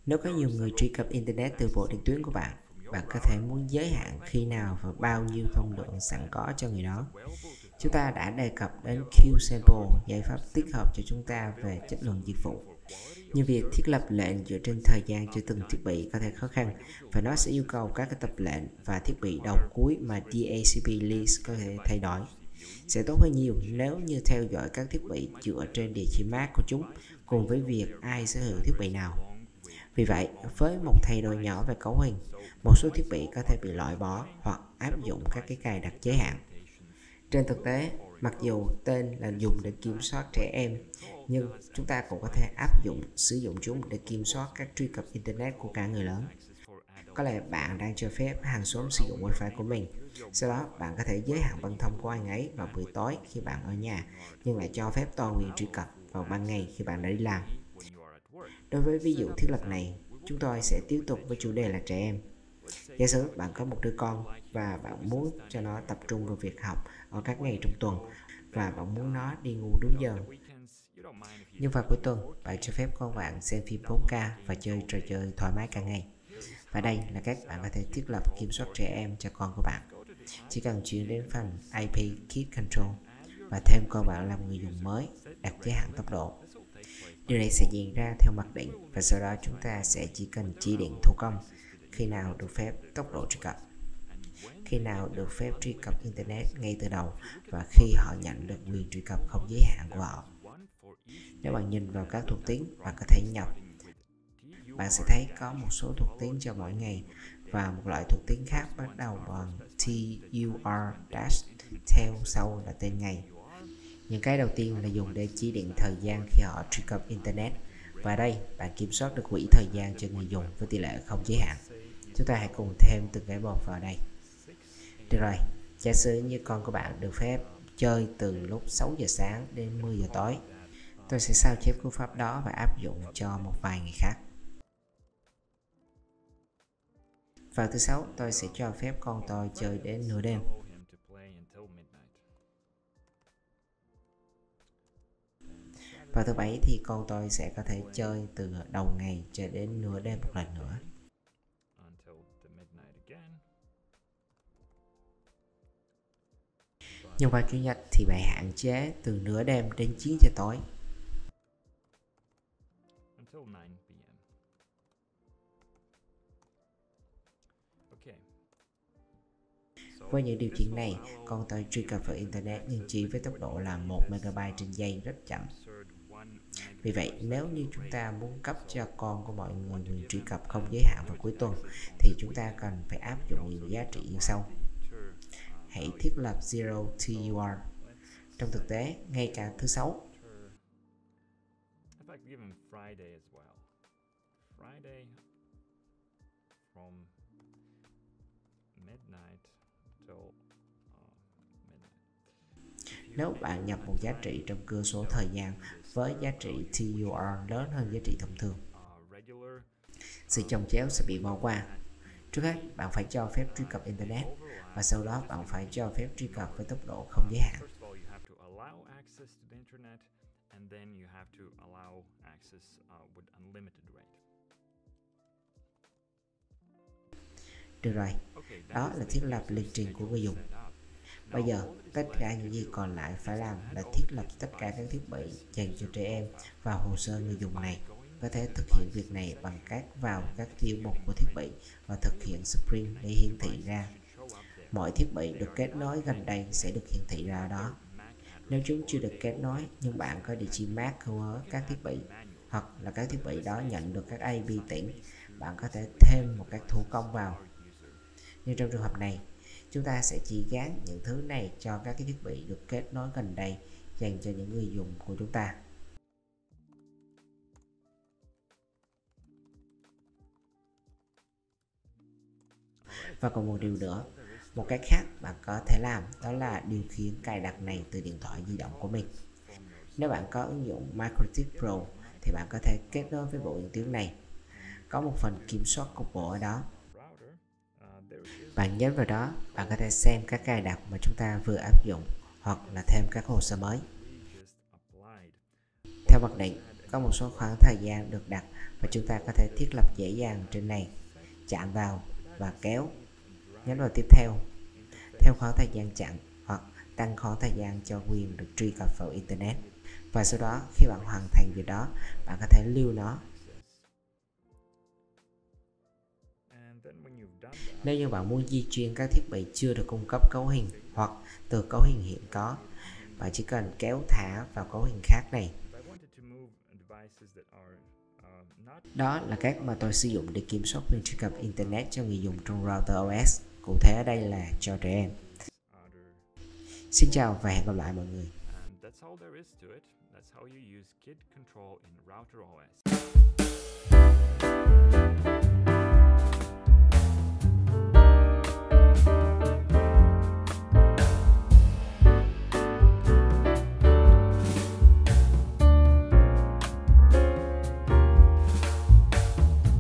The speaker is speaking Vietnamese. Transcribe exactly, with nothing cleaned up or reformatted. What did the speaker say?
Nếu có nhiều người truy cập Internet từ bộ điện tuyến của bạn, bạn có thể muốn giới hạn khi nào và bao nhiêu thông lượng sẵn có cho người đó. Chúng ta đã đề cập đến Qsample, giải pháp tích hợp cho chúng ta về chất lượng dịch vụ. Nhưng việc thiết lập lệnh dựa trên thời gian cho từng thiết bị có thể khó khăn, và nó sẽ yêu cầu các cái tập lệnh và thiết bị đầu cuối mà đê a xê pê list có thể thay đổi. Sẽ tốt hơn nhiều nếu như theo dõi các thiết bị dựa trên địa chỉ mác của chúng, cùng với việc ai sở hữu thiết bị nào. Vì vậy, với một thay đổi nhỏ về cấu hình, một số thiết bị có thể bị loại bỏ hoặc áp dụng các cái cài đặt giới hạn. Trên thực tế, mặc dù tên là dùng để kiểm soát trẻ em, nhưng chúng ta cũng có thể áp dụng sử dụng chúng để kiểm soát các truy cập Internet của cả người lớn. Có lẽ bạn đang cho phép hàng xóm sử dụng Wi-Fi của mình. Sau đó, bạn có thể giới hạn băng thông của anh ấy vào buổi tối khi bạn ở nhà, nhưng lại cho phép toàn quyền truy cập vào ban ngày khi bạn đã đi làm. Đối với ví dụ thiết lập này, chúng tôi sẽ tiếp tục với chủ đề là trẻ em. Giả sử bạn có một đứa con và bạn muốn cho nó tập trung vào việc học ở các ngày trong tuần, và bạn muốn nó đi ngủ đúng giờ. Nhưng vào cuối tuần, bạn cho phép con bạn xem phim bốn K và chơi trò chơi thoải mái cả ngày. Và đây là cách bạn có thể thiết lập kiểm soát trẻ em cho con của bạn. Chỉ cần chuyển đến phần i pê Kid Control và thêm con bạn làm người dùng mới, đặt giới hạn tốc độ. Điều này sẽ diễn ra theo mặc định, và sau đó chúng ta sẽ chỉ cần chỉ định thủ công khi nào được phép tốc độ truy cập, khi nào được phép truy cập Internet ngay từ đầu, và khi họ nhận được quyền truy cập không giới hạn của họ. Nếu bạn nhìn vào các thuộc tính, bạn có thể nhập. Bạn sẽ thấy có một số thuộc tính cho mỗi ngày và một loại thuộc tính khác bắt đầu bằng tur- theo sau là tên ngày. Những cái đầu tiên là dùng để chỉ định thời gian khi họ truy cập Internet, và đây bạn kiểm soát được quỹ thời gian cho người dùng với tỷ lệ không giới hạn. Chúng ta hãy cùng thêm từng cái một vào đây. Được rồi, giả sử như con của bạn được phép chơi từ lúc sáu giờ sáng đến mười giờ tối. Tôi sẽ sao chép cú pháp đó và áp dụng cho một vài ngày khác. Vào thứ sáu, tôi sẽ cho phép con tôi chơi đến nửa đêm. Vào thứ bảy thì con tôi sẽ có thể chơi từ đầu ngày cho đến nửa đêm một lần nữa. Nhưng vào chủ nhật thì bạn hạn chế từ nửa đêm đến chín giờ tối. Với những điều chỉnh này, con tôi truy cập vào Internet nhưng chỉ với tốc độ là một mê ga bai trên giây, rất chậm. Vì vậy, nếu như chúng ta muốn cấp cho con của mọi người quyền truy cập không giới hạn vào cuối tuần, thì chúng ta cần phải áp dụng những giá trị như sau. Hãy thiết lập zero tur. Trong thực tế, ngay cả thứ sáu, nếu bạn nhập một giá trị trong cơ số thời gian với giá trị tur lớn hơn giá trị thông thường, sự chồng chéo sẽ bị bỏ qua. Trước hết, bạn phải cho phép truy cập Internet, và sau đó bạn phải cho phép truy cập với tốc độ không giới hạn. Được rồi, đó là thiết lập lịch trình của người dùng. Bây giờ, tất cả những gì còn lại phải làm là thiết lập tất cả các thiết bị dành cho trẻ em vào hồ sơ người dùng này. Có thể thực hiện việc này bằng cách vào các tiêu mục của thiết bị và thực hiện Sprint để hiển thị ra. Mọi thiết bị được kết nối gần đây sẽ được hiển thị ra đó. Nếu chúng chưa được kết nối nhưng bạn có địa chỉ mác của các thiết bị, hoặc là các thiết bị đó nhận được các i pê tỉnh, bạn có thể thêm một cách thủ công vào. Nhưng trong trường hợp này, chúng ta sẽ chỉ gán những thứ này cho các cái thiết bị được kết nối gần đây dành cho những người dùng của chúng ta. Và còn một điều nữa, một cách khác bạn có thể làm đó là điều khiển cài đặt này từ điện thoại di động của mình. Nếu bạn có ứng dụng MikroTik Pro thì bạn có thể kết nối với bộ điện tuyến này. Có một phần kiểm soát cục bộ ở đó. Bạn nhấn vào đó, bạn có thể xem các cài đặt mà chúng ta vừa áp dụng, hoặc là thêm các hồ sơ mới. Theo mặc định, Có một số khoảng thời gian được đặt và chúng ta có thể thiết lập dễ dàng trên này. Chạm vào và kéo, nhấn vào tiếp theo, theo khoảng thời gian chặn hoặc tăng khoảng thời gian cho quyền được truy cập vào Internet. Và sau đó khi bạn hoàn thành việc đó, bạn có thể lưu nó. Nếu như bạn muốn di chuyển các thiết bị chưa được cung cấp cấu hình hoặc từ cấu hình hiện có, bạn chỉ cần kéo thả vào cấu hình khác này. Đó là cách mà tôi sử dụng để kiểm soát quyền truy cập Internet cho người dùng trong router o ét. Cụ thể ở đây là cho trẻ em. Xin chào và hẹn gặp lại mọi người. That's all there is to it. That's how you use Kid Control in Router o ét.